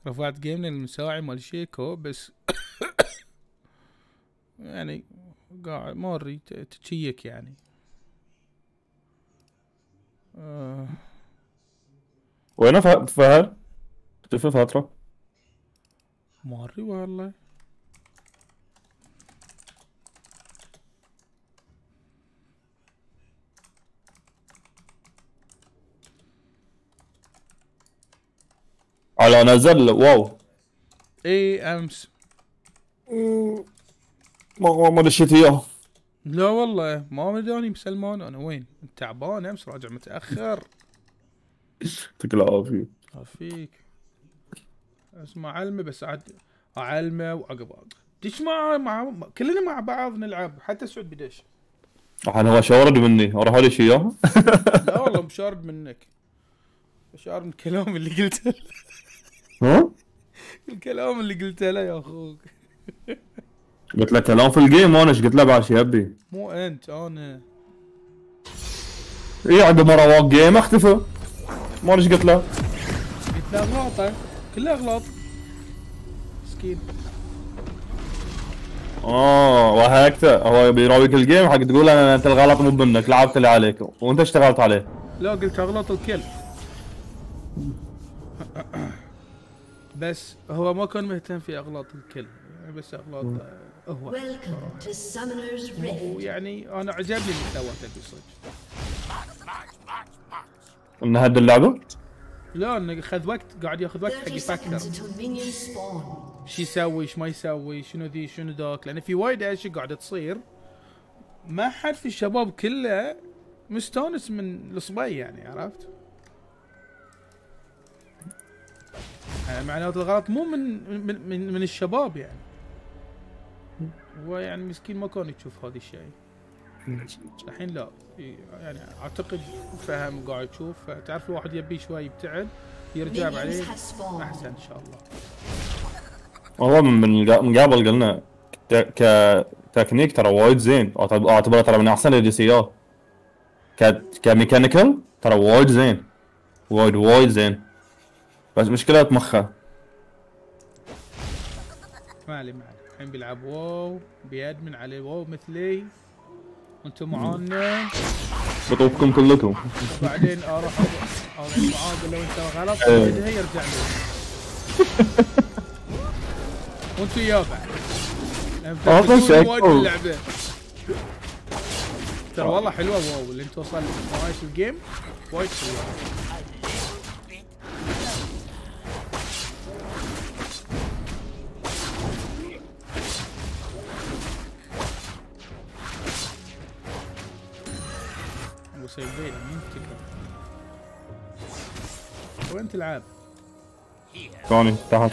رفعت جيم للمساعي مال شيكو بس. يعني قاعد موري تشيك يعني. وين فهد؟ اختفى فترة. موري والله. على نزل واو. اي امس. ما دشيت اياه. لا والله ما مداني بسلمان. انا وين تعبان امس راجع متاخر. يعطيك العافية. فيك اسمع علمه بس عاد علمه وعقب دش مع كلنا مع بعض نلعب حتى سعود بدش. الحين هو شورد مني اروح ادش اياه. لا والله مشارد منك. مشارد من الكلام اللي قلته. ها؟ الكلام اللي قلته له يا اخوك. قلت له كلام في الجيم وانا ايش قلت له بعد شي ابي. مو انت انا. اي عقب ما رواق جيم اختفى. ما ايش قلت له. قلت له اغلاطه كلها اغلاط. مسكين. وهكذا هو بيراويك الجيم حق تقول انا انت الغلط مو منك لعبت اللي عليك وانت اشتغلت عليه. لا قلت اغلاط الكل. بس هو ما كان مهتم في اغلاط الكل يعني بس اغلاط هو. ويعني انا عجبني اللي سوته بصدق. ان هد اللعبه؟ لا انه اخذ وقت قاعد ياخذ وقت حق يفكر شو يسوي ايش ما يسوي شنو ذي شنو ذاك لان في وايد اشياء قاعده تصير. ما حد في الشباب كله مستانس من الصبي يعني عرفت. يعني معناته الغلط مو من الشباب يعني. هو يعني مسكين ما كان يشوف هذا الشيء. الحين لا يعني اعتقد فهم قاعد يشوف تعرف الواحد يبي شوي يبتعد يرجع بعدين احسن ان شاء الله. هو من قبل قلنا كتكنيك ترى وايد زين اعتبره ترى من احسن الاديسيات. كميكانيكال ترى وايد زين. وايد زين. بس مشكلة مخه. ما علي الحين بيلعب واو بيدمن عليه واو مثلي وانتم معانا بطوفكم كلكم. وبعدين اروح معاه اقول له انت غلط يرجع لي. وانتم يا بعد وايد اللعبه. ترى والله حلوه واو اللي انت وصل معاي في الجيم وايد حلوه. ابو سيفين مين تكره وين تلعب؟ ثاني تحت.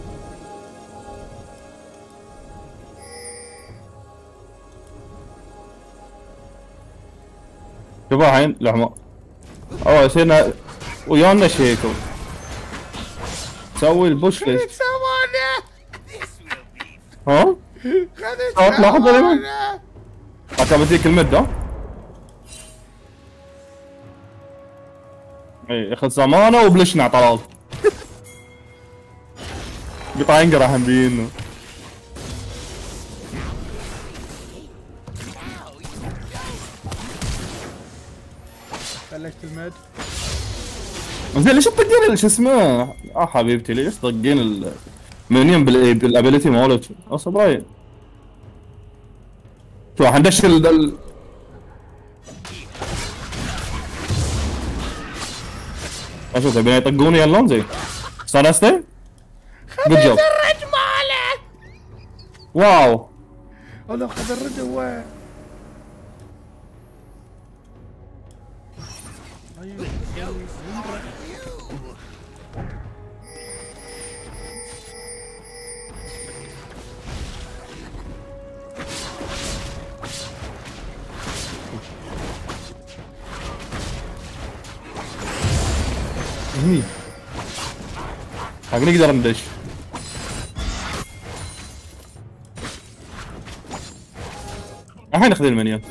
شوف الحين لحظة. يصيرنا ويانا شيكو. سوي البوش ليش؟ ها؟ لحظة لمن؟ عتبتيك المدة؟ اي اخذ زمانه وبلشنا طلال. قطع ينقرا هم بينه. بلشت المد. زين ليش تطقين شو اسمه؟ حبيبتي ليش تطقين المنيون بالابيلتي مالك؟ صبايا. شو حندش اشوف تبين يطقوني يلا زين. استانستي؟ خذ الرج ماله. واو. والله خذ الرج هو. حق نقدر ندش. الحين ناخذ المنيون.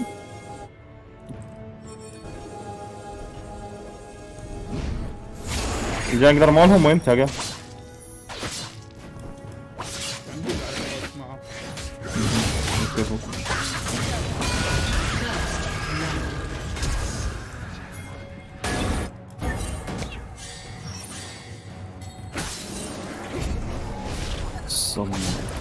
الجانجلر مالهم وين تلقى؟ الصمم.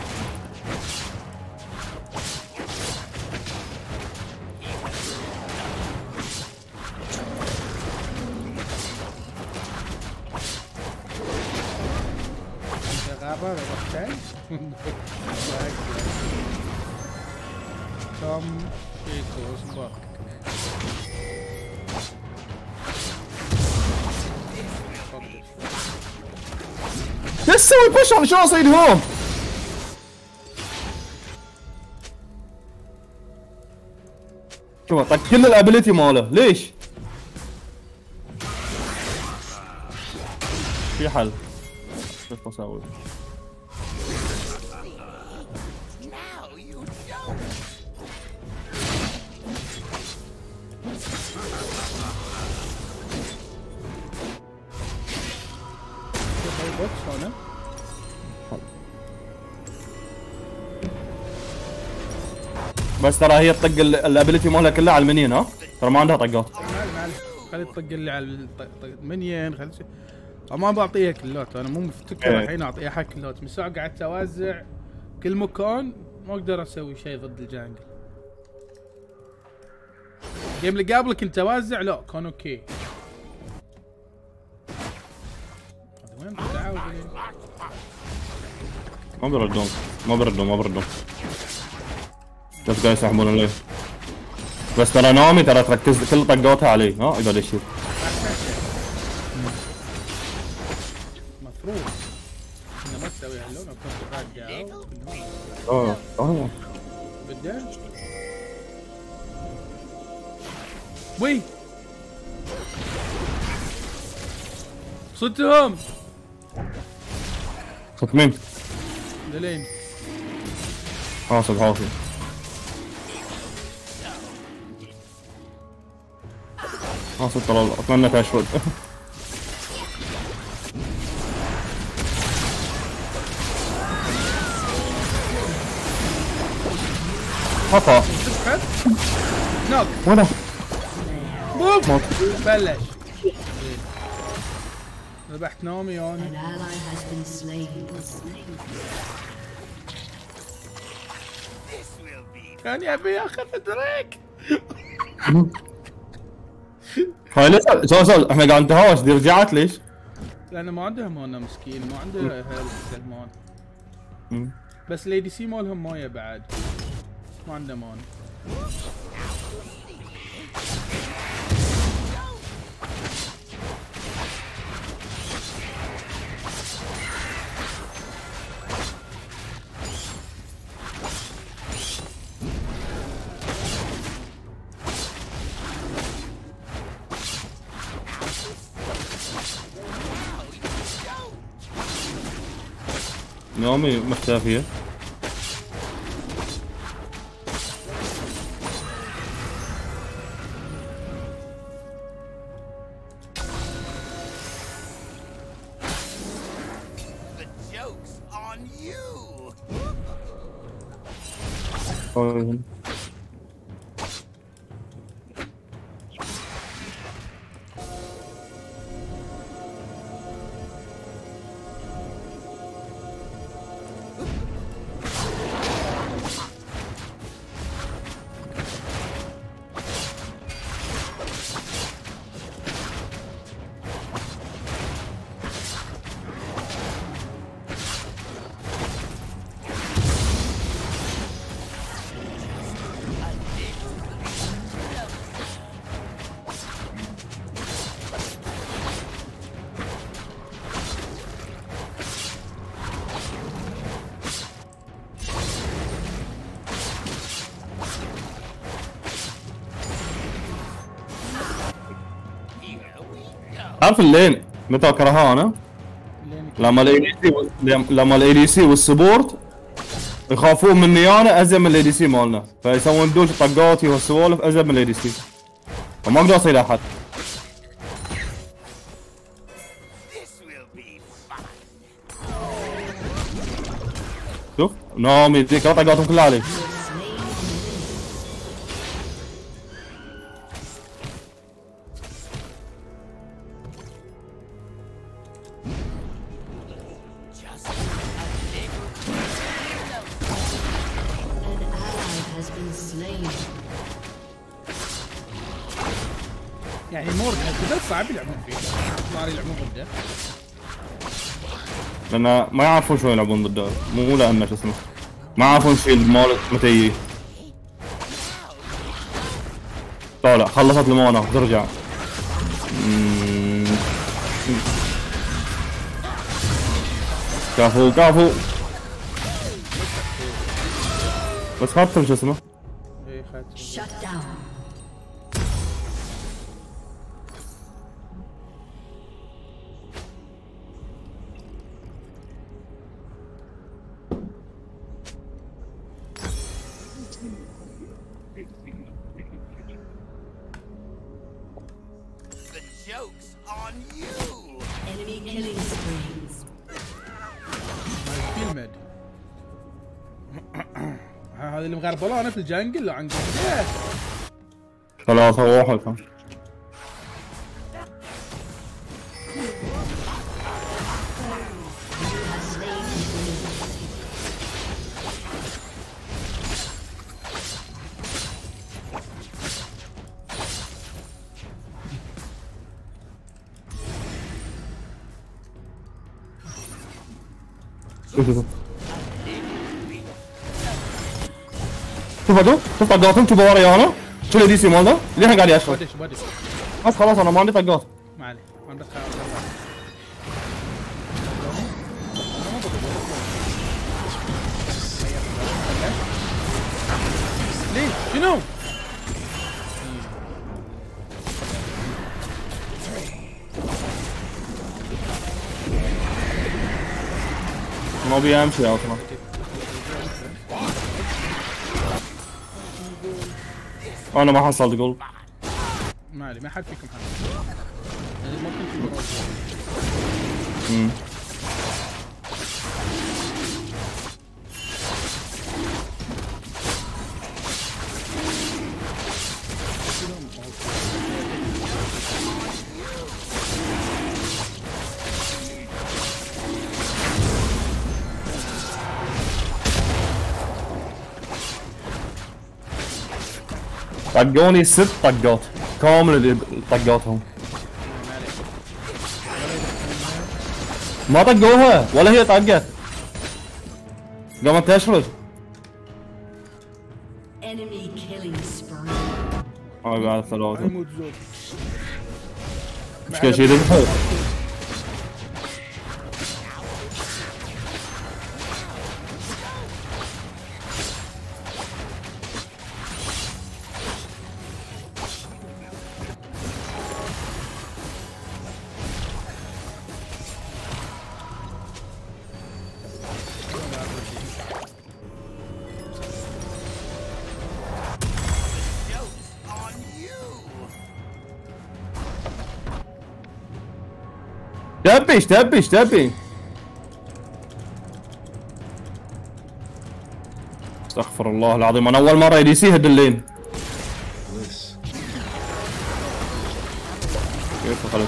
غابة رحتين كم ايكو اصبر ليش تسوي بوش على شلون اصيد هوم؟ شوف طق كل الابيلتي ماله، ليش؟ في حل. شوف اسوي. هنا بس ترى هي تطق الابيلتي مالها كلها على المنين، ها؟ ترى ما عندها طقات. معلي خلي تطق لي على المنين، خلي ما بعطيها كلات، انا مو مفتكر الحين اعطيها حق كلات، من ساعه قعدت اوزع كل مكان ما اقدر اسوي شيء ضد الجانجل. الجيم اللي قبل كنت اوزع لا كان اوكي. هذا وين تعاود ما بردون ما بردون ما بردون. بس قاعد يسحبون ليه؟ بس ترى نومي ترى تركز كل طقاتها عليه، ها يقعد يشيل. مفروض انه ما تسوي هاللون كنت اه بدأ وي صدتهم صوت مين؟ لين حاصل حاصل حاصل ترى اتمنى تشرد. حطها نوك ولا بوم بلش ذبحت نومي يوني. كان يبي ياخذ دريك. هاي لسه سؤال احنا قاعد نتهاوش دي رجعت ليش؟ لانه ما عنده مانا مسكين، ما عنده هيلث سلمان. بس الاي دي سي مالهم مويه بعد ما عنده مانا. نومي مختفية. عارف اللين متى اكرهها انا؟ لما الاي دي سي والسبورت يخافون مني انا ازين من الاي دي سي مالنا، فيسوون دوش طقاتي والسوالف ازين من الاي دي سي، فما اقدر اصيد احد. شوف نومي ذيك طقاتهم كلها علي. slain. يعني مورجان كذا صعب يلعبون فيه، صار يلعبون ضده. لان ما يعرفون شلون يلعبون ضده، مو لانه شو اسمه ما يعرفون الشيلد مال متى يجي. طالع خلصت المانا ترجع. كافو كافو بس خاطر شو اسمه. اي خاطر. Shut down. The joke's on you! Enemy killing springs. كيلمد. هذه اللي مغربلانه في الجنجل لو عن قد 3-1 كان. شوف هذول شوف طقاتهم شوف وراي انا شو الدي سي مالنا اللي احنا قاعد يشرب بدش بس خلاص انا ما عندي طقات. ما عليه ما عندك ليش شنو؟ ما ابي امشي اصلا. انا ما حصلت جول. ما عليه ما حد فيكم حد. يعني ما كنت طقوني 6 طقات كامل طقاتهم ما طقوها ولا هي طقت قامت تشرد. Enemy killing spree. بعد 3 يموت زود. مشكلة شي ذبحه. تبي تبي استغفر الله العظيم انا اول مره يدي سي هد اللين كيف خلت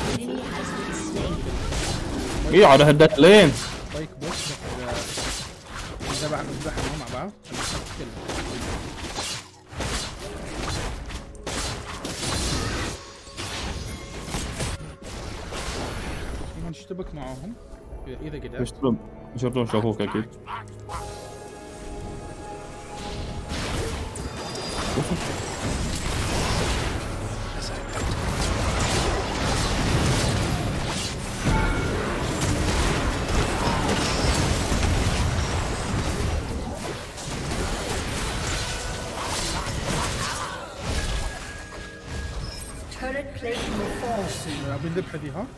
اي عاد هدت اللين لايك بوش اذا بعد نذبحهم مع بعض نشتبك معاهم اذا قدرت. يشترون شافوك اكيد. Turret plate will fall soon. ابي نذبح ذي ها.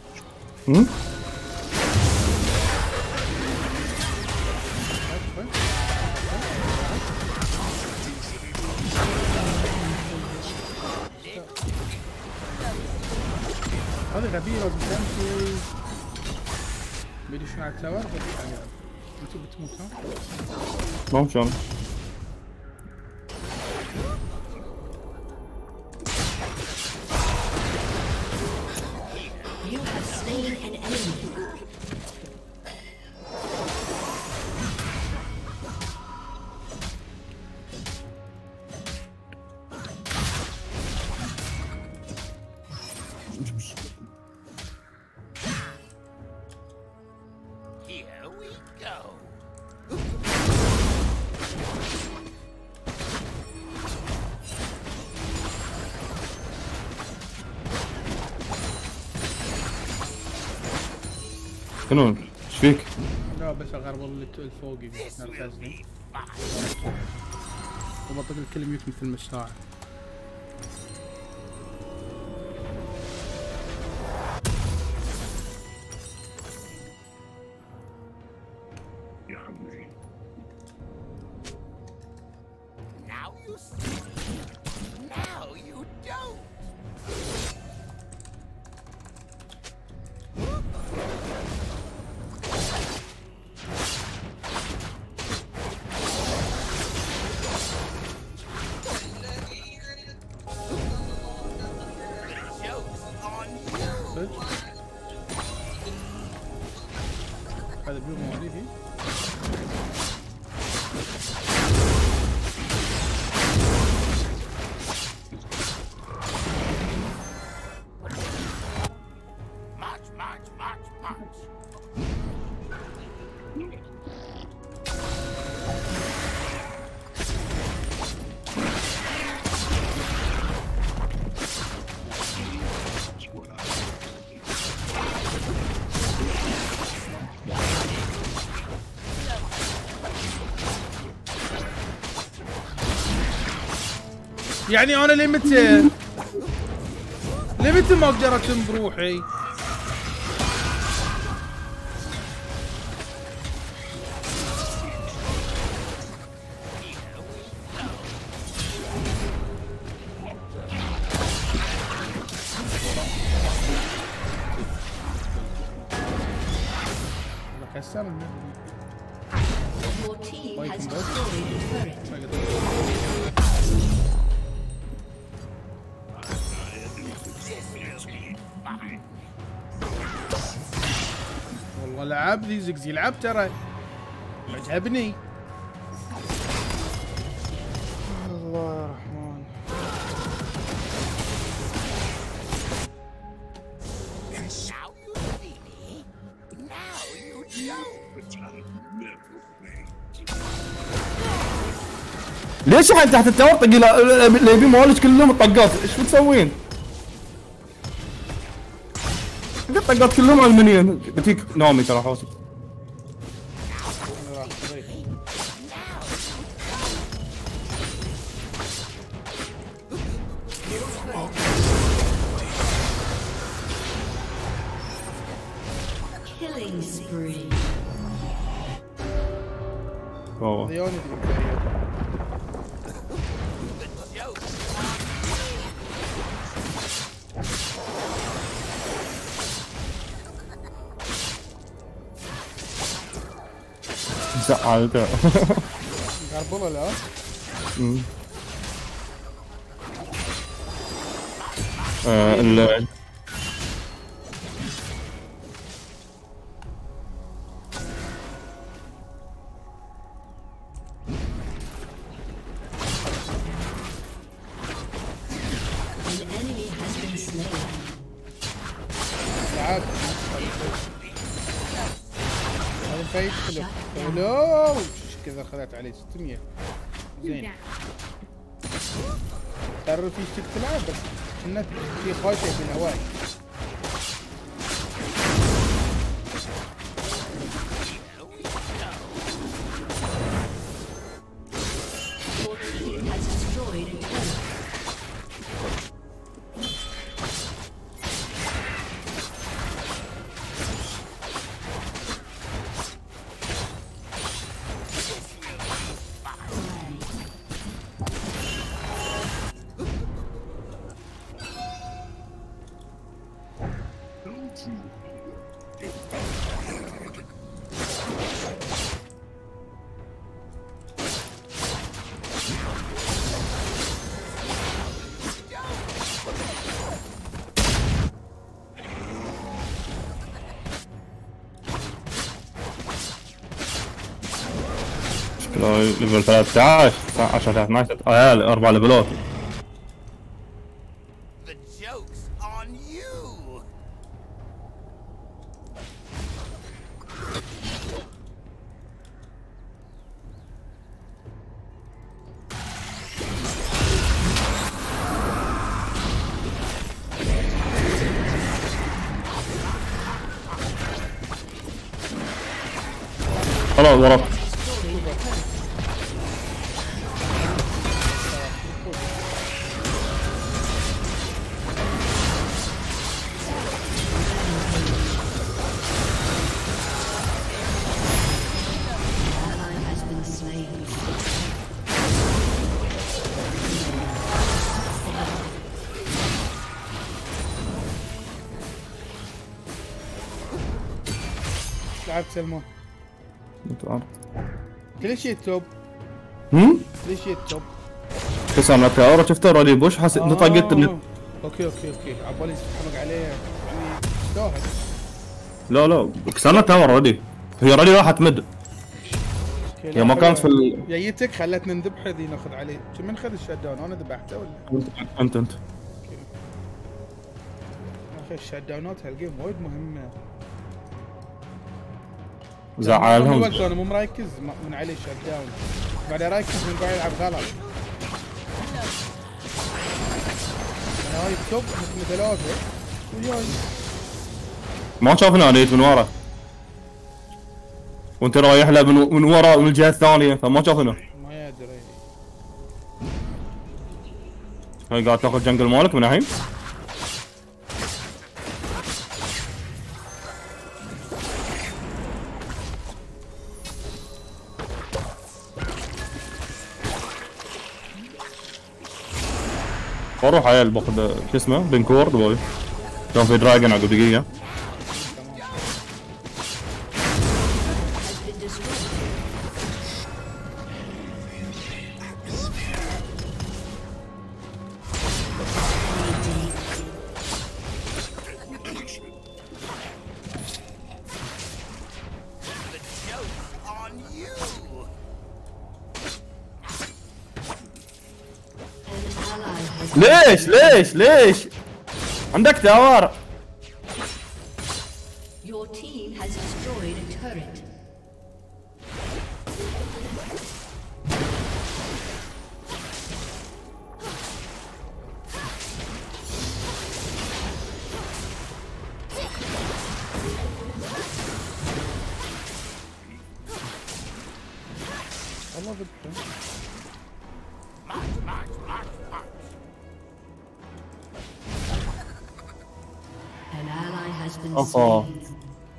هذه غبية لازم تمشي. بيدشون على التاور بس يعني انتوا بتموت ها؟ ممكن. You have slain an enemy. شنو؟ ايش فيك؟ لا بس اغرب الفوقي نركزني وبطق الكل ميوت مثل المساعة. Now you see. Now you don't. Joke's on you. صدق؟ هذا بيوم مواليدي. March, march, march, march. يعني انا لمتى ما اقدر اتم بروحي؟ كسر Your team has destroyed a turret. والله لعب ذي زقزي يلعب ترى عجبني. الله الرحمن. Now you see me. Now you don't. ليش يعني تحت التاور طق اللي يبي مالك كلهم طقات؟ ايش بتسوين؟ طقات كلهم على المنيون. بتيك نومي ترى حوسك. Killing spree. اوه ليوني ذي. زعلته. قربله لا. An enemy has been slain. تعال. هذا الفايت حلو. لو كذا اخذت عليه 600. زين. تعرف في شيء تلعب بس كنا في خايفه في الهواء. Your team has destroyed a turret. ليفل 13 10 12 عيال 4 ليفلات. The joke's on you. خلاص وراك. Ally has been slain. لعبت سلمان. انت ليش جيت توب؟ ليش جيت توب؟ كسرنا التاور شفته رادي بوش حسيت انت طقت اوكي عبالي حمق عليه يعني استوهد. لا كسرنا التاور رادي. هي رادي راحت مد. هي ما كانت في جيتك خلتنا نذبح ذي ناخذ عليه. من خذ الشات داون انا ذبحته ولا؟ انت يا اخي الشات داونات هالجيم وايد مهمه. زعلهم. انا مو مركز من عليه الشات داون. بعد اركز من قاعد يلعب غلط. انا هاي توب مثل ثلاثه وياي. ما شافنا نيت من ورا. وانت رايح له من ورا من الجهه الثانيه فما شافنا. ما يدري. هاي قاعد تاخذ جنجل مالك من الحين. بروح عيال باخذ شو اسمه بنكورد بوي. كان في دراجون عقب دقيقه. ليش عندك تاور. Your team has destroyed a turret. والله ذبحه. An ally has been أوفا. slain.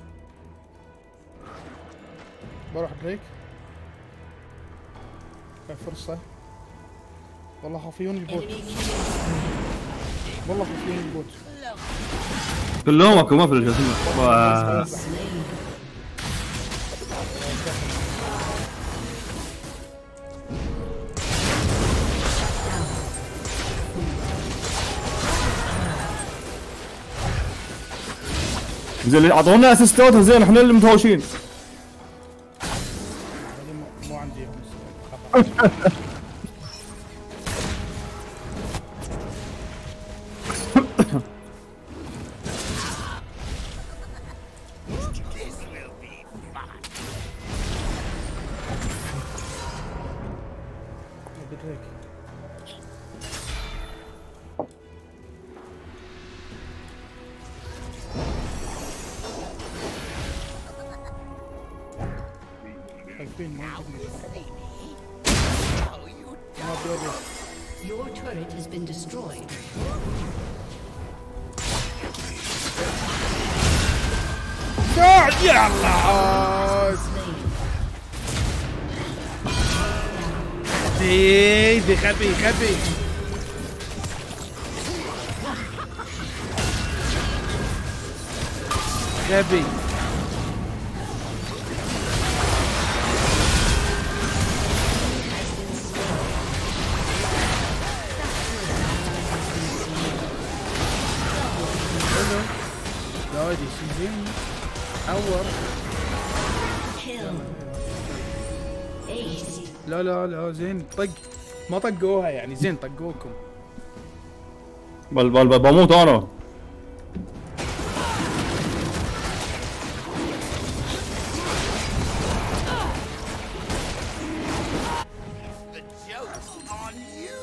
بروح بريك. هاي فرصة. والله خافيون البوت. Enemy killing. والله خافيون البوت. كلهم اكو ما في شو اسمه. Slain. زين اعطونا اسيستات زين احنا اللي متهاوشين. هذه مو عندي خلاص. This will be fun. بريك. خايفين ما بيرجع. Your turret has been destroyed. يا الله. دي خبي. غبي. لا دي سيزين اور. Kill. Ace. لا زين طق. ما طقوها يعني زين طقوكم. بل بموت انا. The joke's on you.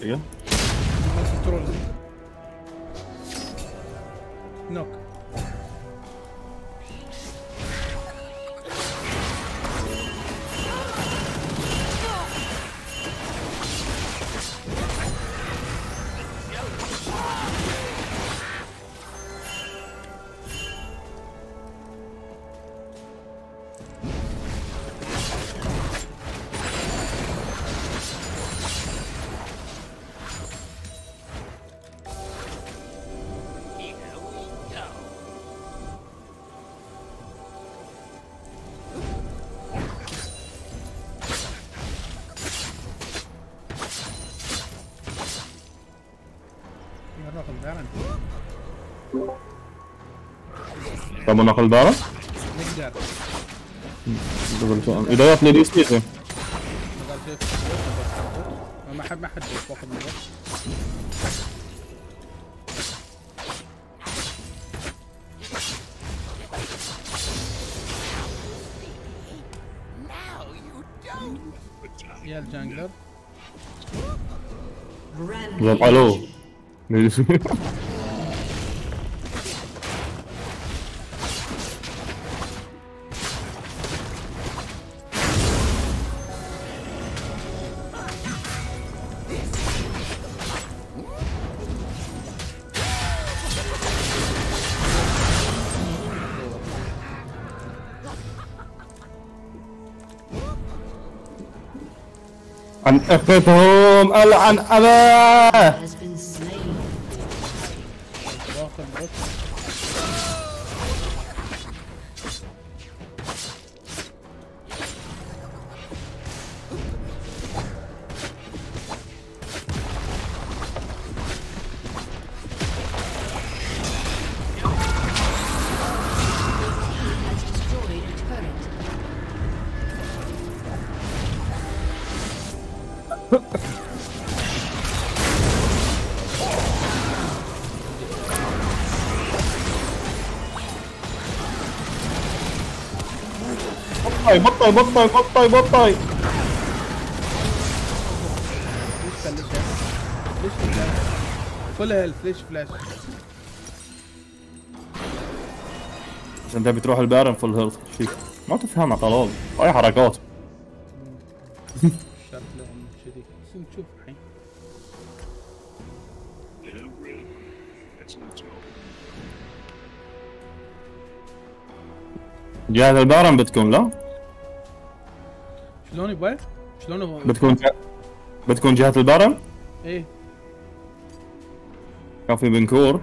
دقيقة. نفس الترول. نوك. Here we go. ناخذ بارن. طب ناخذ البارة؟ نقدر. اذا جات لي دي سي قال شوف ما حد باخذ من الوقت. Now you don't. يا الجانجلر. زين الو. عن اخذتهم العن اباه. Has been slain. باخذ الوقت. Has destroyed a turret. بطي. ليش فل هيلث ليش فلاش؟ بس انت بتروح البارن فول هيلث فيك ما تفهمها طلال هاي حركات. شرط لهم كذي بس نشوف الحين. جهة البارن بتكون لا؟ شلون يبغى؟ شلون هو؟ بتكون جهة البارن؟ ايه كان في بنكور.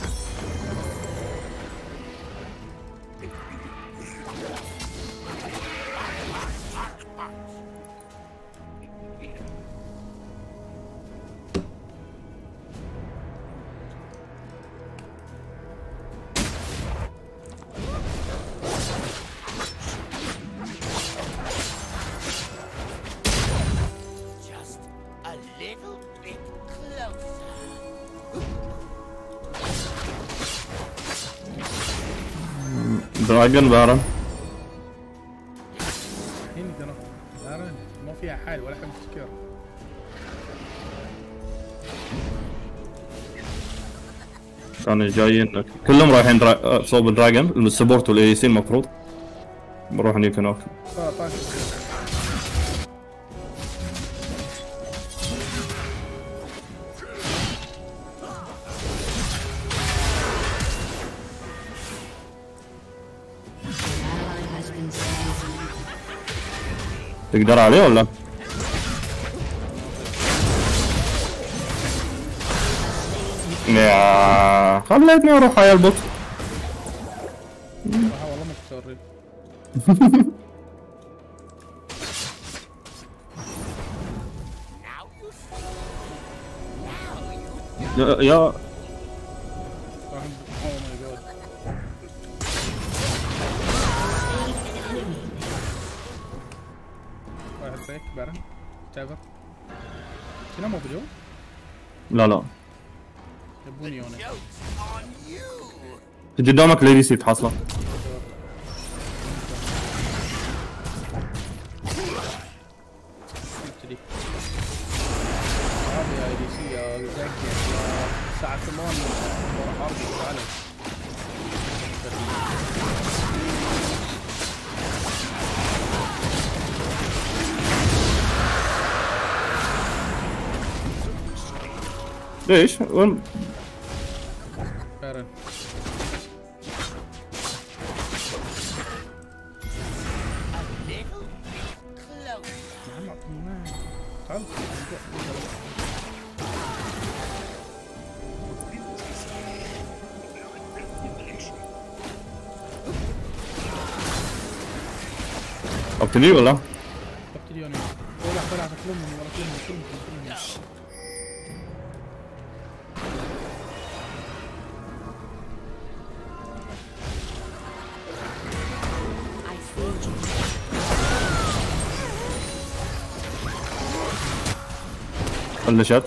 Just a little bit closer. دراجون بارن. الحين ترى دارن ما فيها حال ولا حد سكر. كانوا جايين كلهم رايحين صوب الدراجون السبورت والاي سي المفروض بروح هنيك هناك. طاش. Ally has been slain. تقدر عليه ولا؟ يا خليتني اروح يا البط. والله ما تسوري. Now you see. Now you يا راح اوه ماي جاد. واحد فيك بارن تابر. شنو مو باليوم؟ لا لا يبوني يوني. joke's on you. قدامك ليدي سي تحصله. كذي. هذه اي دي كمان حرب تعالى. ليش؟ وين؟ بارن تعال ابتدي ولا؟ ابتدي انا طلع كلهم ورا كلهم I see you. بلشت.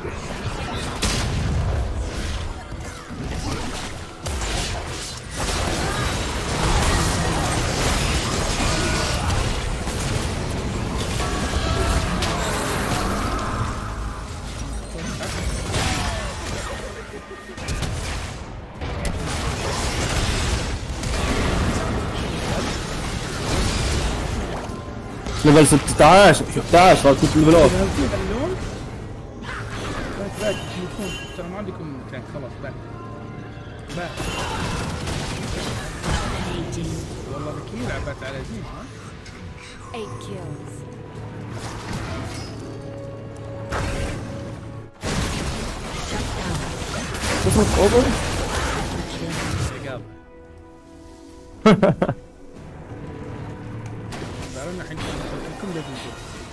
ليفل 16 صارت كل ليفلات. اللون باك تموتون ترى ما عندكم مكان خلاص باك والله ذكي لعبت على زين ها 8 kills. تصرف اوفر. عقاب تعالوا الحين كلكم دفنتوا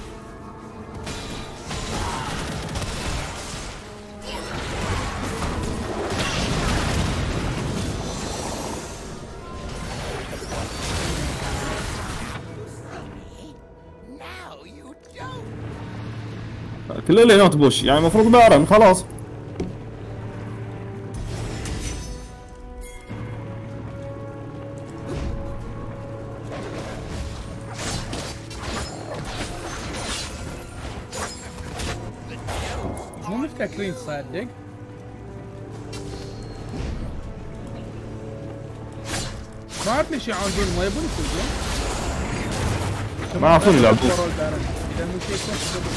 Now you don't. كل اللي نوت بوش يعني المفروض بارن خلاص. مو مفتكرين تصدق ما اعرف ليش يعاودون ما يبون يفوزون ما اعرفون يلعبون. اذا مو شيء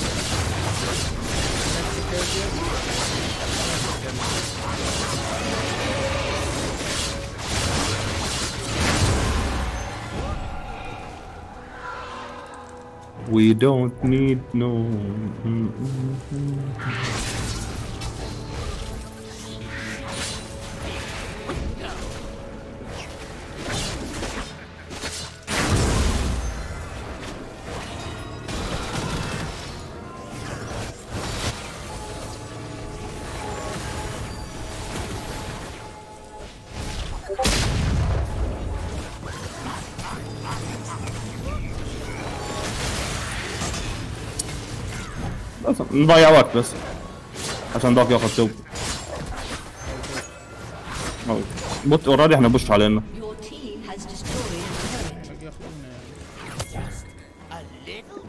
We don't need no. بس نضيع وقت بس عشان ذاك ياخذ توب. بوت اوريدي احنا بوش علينا. Your team has destroyed a turret. Just a little.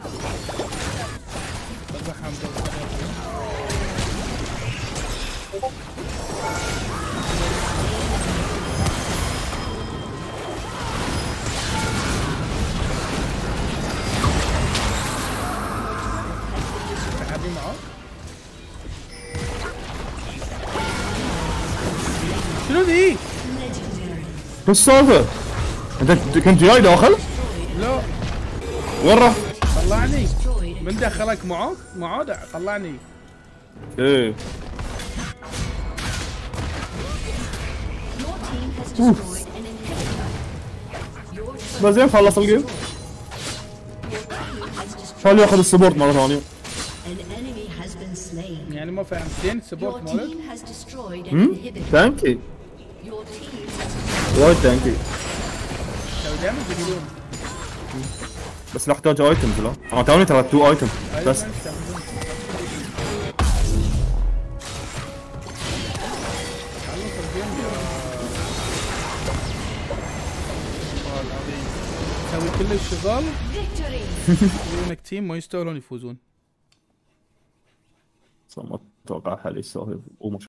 شنو ذي؟ شو السالفة؟ انت كنت جاي داخل؟ لا وين رحت؟ طلعني من دخلك معاك؟ معاه طلعني. ايه Your team has destroyed an inhibitor. Your بس زين خلص الجيم. team has destroyed. خليه ياخذ السبورت مرة ثانية. An enemy has been slain. يعني ما فهمت زين Your السبورت مالك؟ team has destroyed an inhibitor. ثانكي Your team has وايد ثانكي. لو دائما يقولون بس نحتاج ايتمز لا؟ انا توني ترى 2 ايتم بس. سوي كل الشغل victory. يقولونك تيم ما يستاهلون يفوزون. ما اتوقع حالي يسوي